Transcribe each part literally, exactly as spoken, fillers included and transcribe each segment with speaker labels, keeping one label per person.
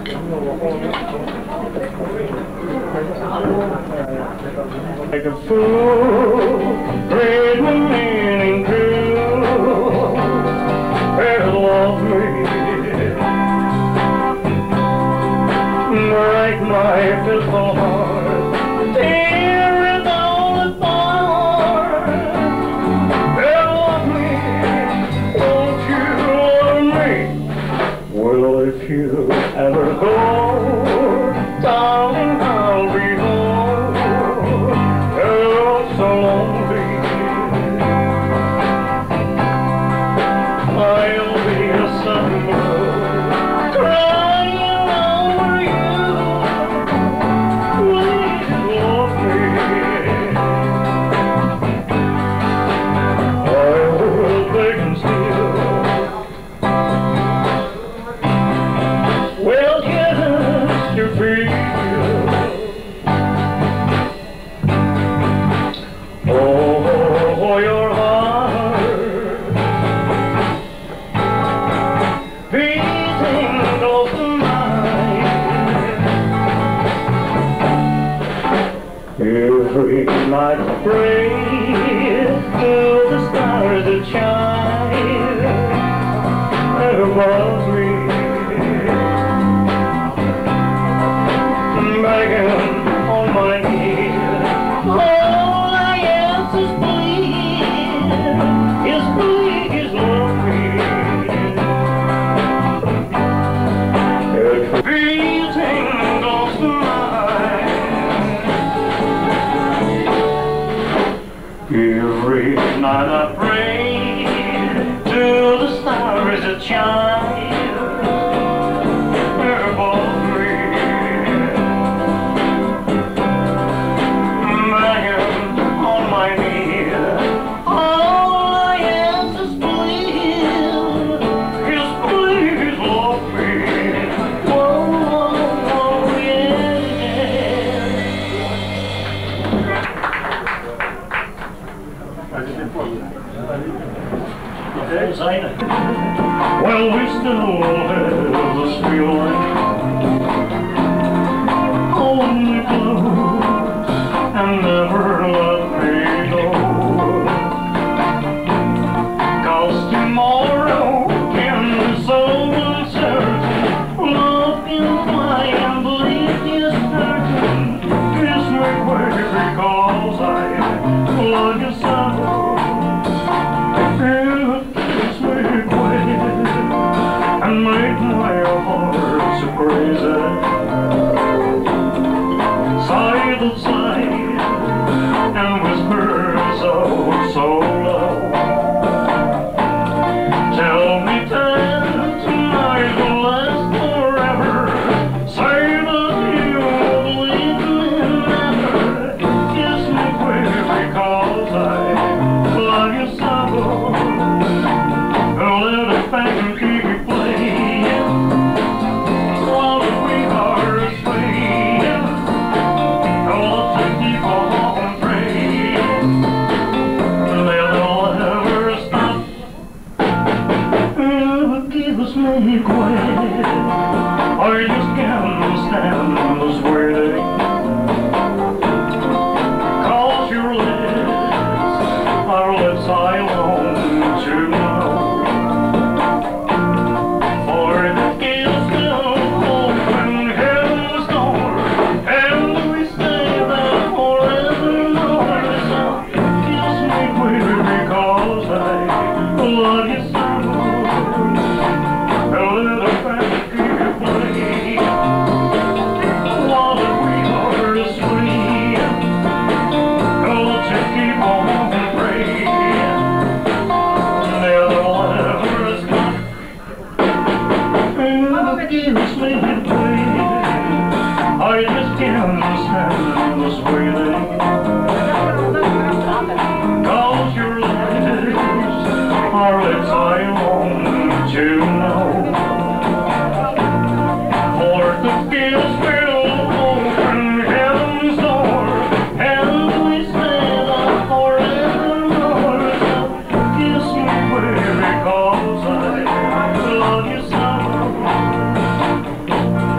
Speaker 1: Like a fool, read my meaning true. Better love me, break my physical heart, tear it all apart. Better love me, won't you love me? Well, if you ever go, darling, I'll be home. Oh, so lonely. I'll be a summer crying over you. Please love me. I will beg and steal. Well, yes, you feel. Oh, your heart beating close to mine. Every night I pray to the stars that shine above me, begging on my knees. All I ask is please, is please love me. It beating close to mine. Every night I pray to the stars that shine above me, begging on my knees. All I ask is please, is please love me. Whoa, whoa, whoa, yeah. Well, we still have this feeling, hold me close and never let me go. 'Cause tomorrow can be so uncertain, love can fly and believe is certain. Kiss me quick because I love you so. Kiss me quick and make my heart so crazy. Sigh the sigh and whisper so, so low. Tell me time tonight will last forever. Say that you will believe me never. Kiss me quick because I love you so. Let it back and keep it playing while we are asleep. Let's keep on praying that they'll never stop. Forgive me quick, I just can't stand this waiting. 'Cause your lips are lips I long to know. I just can't understand this waiting. 'Cause your lips are lips I long to know. For the kiss will open heaven's door, and we stay there forevermore. So kiss me quick because I love you so.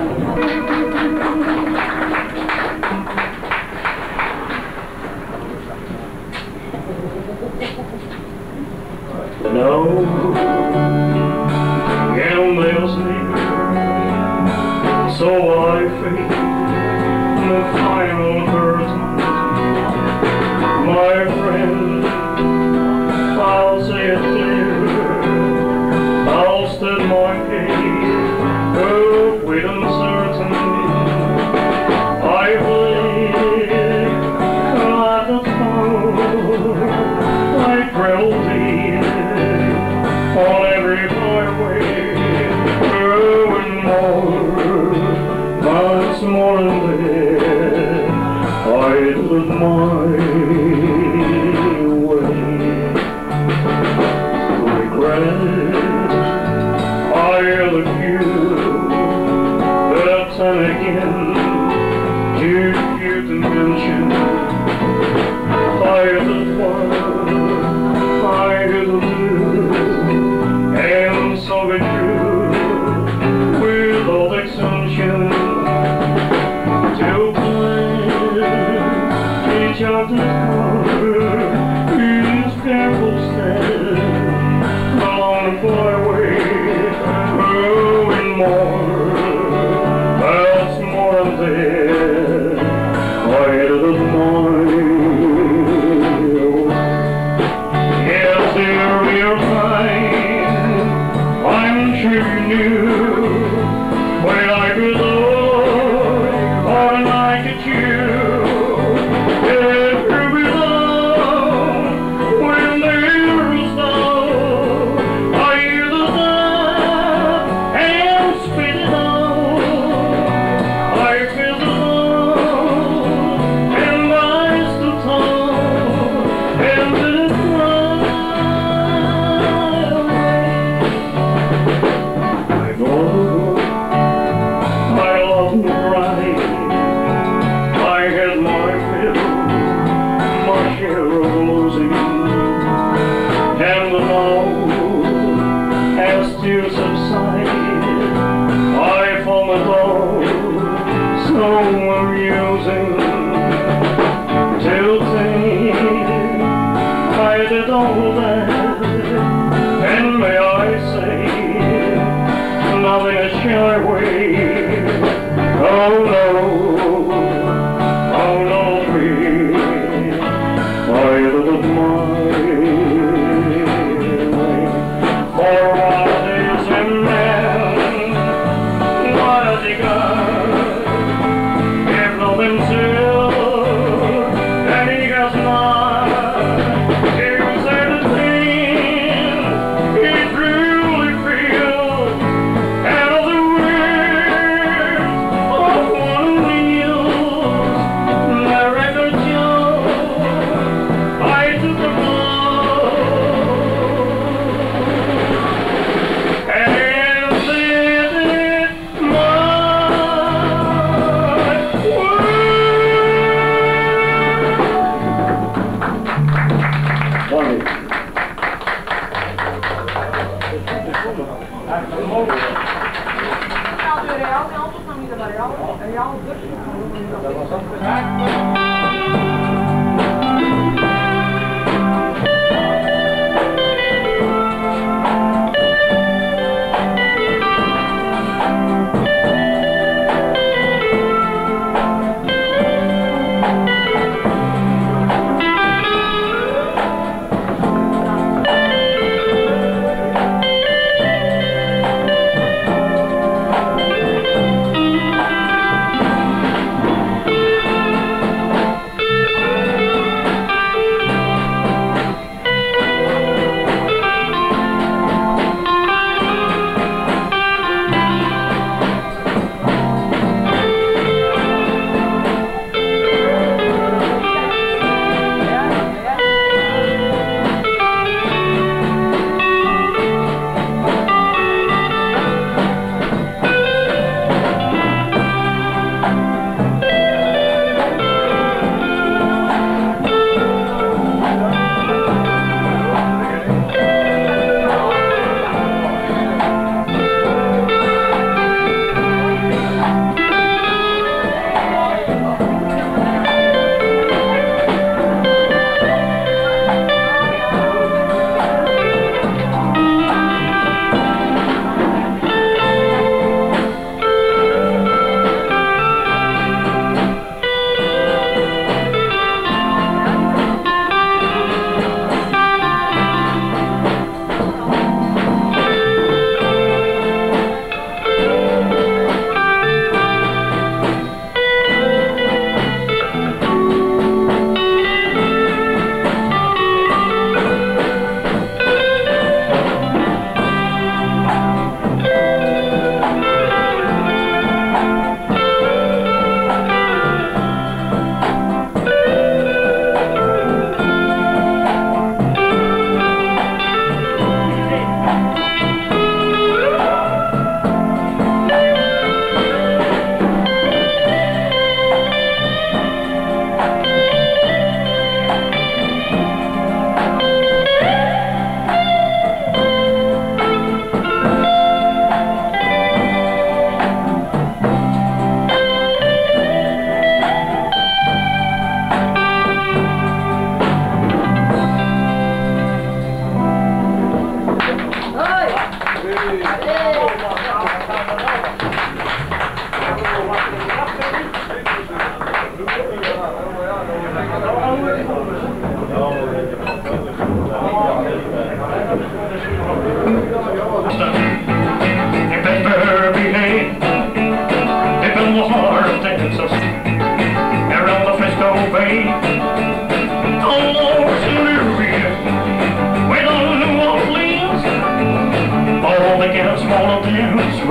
Speaker 1: No, and there's neither, so I fade the final curtain. My friend, I'll say it clear, I'll stand my case, oh, with uncertainty. I believe at the phone, like cruelty on every highway, growing more, much more than this. I did my way. Regret, I hear the cue, but then again, too few to mention. I hear the one, I hear the blue, and so be true, with all extension, to play each other's color, each careful step, along the byway, growing more, that's more than this, I hear the morning. I'm sure you knew when I grew low, or when I could you, if you belong, when there is snow, I hear the sound and spit it out. I feel the love and I stood tall and didn't cry. Tears subside, I fall alone, so amusing, till think I did all that, and may I say, nothing a shy way, oh no, oh no, me, I little mine, for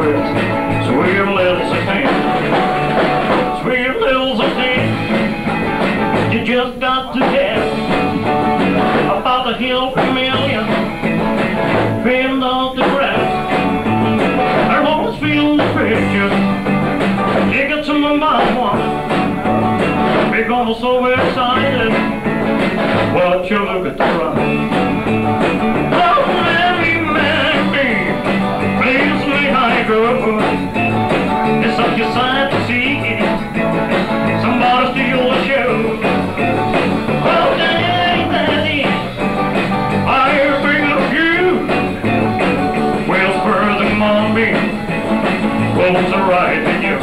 Speaker 1: with sweet little sixteen. Sweet little sixteen, you just got to guess about the hill million, pinned off the grass. I always feel the picture, you get to my mind one. We're gonna so excited, watch you look at the run. Oh, Mary, Mary, please me high girl. It's such a sight to see somebody steal the show. Oh, daddy, daddy, I hear bring up you. Well, further, mommy, what's the right to you?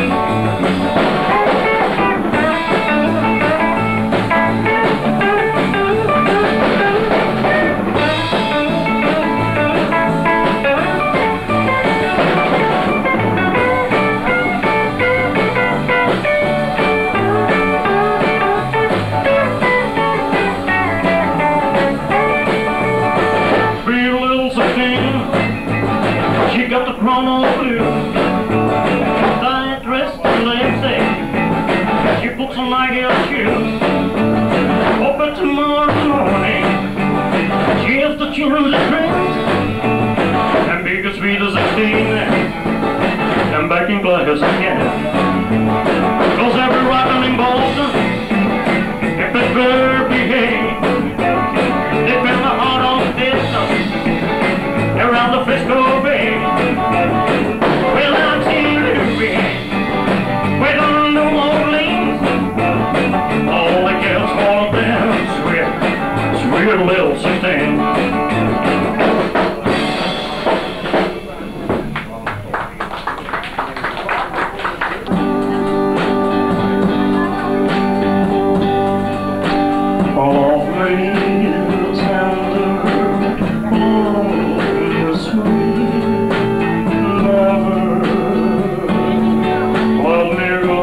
Speaker 1: She got the chrono blues, tight dress and lipstick. She puts on my heel shoes. Open tomorrow morning, she has to choose the drinks, and big as sweet as sixteen, and back in black as a cat. Cause every rockin' in Boston, if it better behave, they been my heart on distance around the Frisco Bay. Well, I'm seeing Louis with on the Orleans. All the girls want them sweet, sweet little sixteen. All me tender, all sweet, never let me go.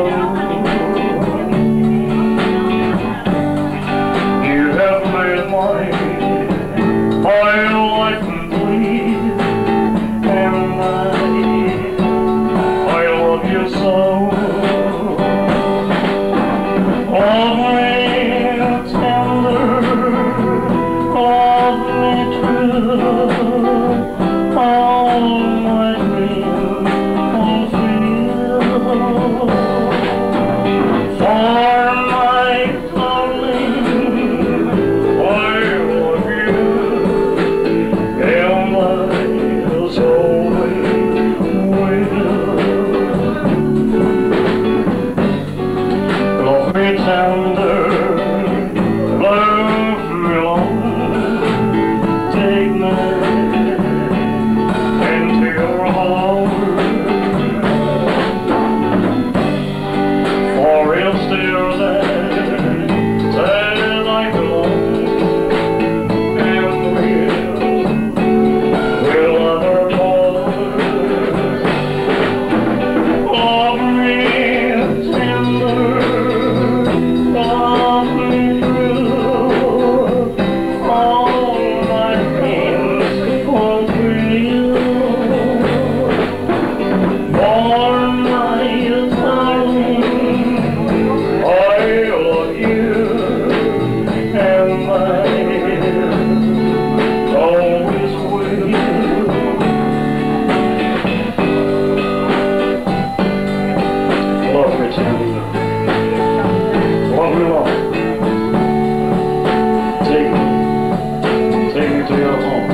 Speaker 1: You have made my, my life complete, and I, I love you so. Love me tender, love me true, all my dreams fulfill. For my darling, I love you, and I always will. Love me tender, love me long, take me into your heart, for it's still there, says I belong, and will, will ever part. Love me tender, love me true, all my dreams fulfill. For my darling, I love you, and I always will. Love me tender, love me long, take me, take me to your home,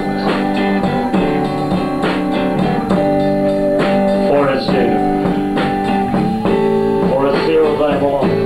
Speaker 1: for it's here, for it's here as I belong.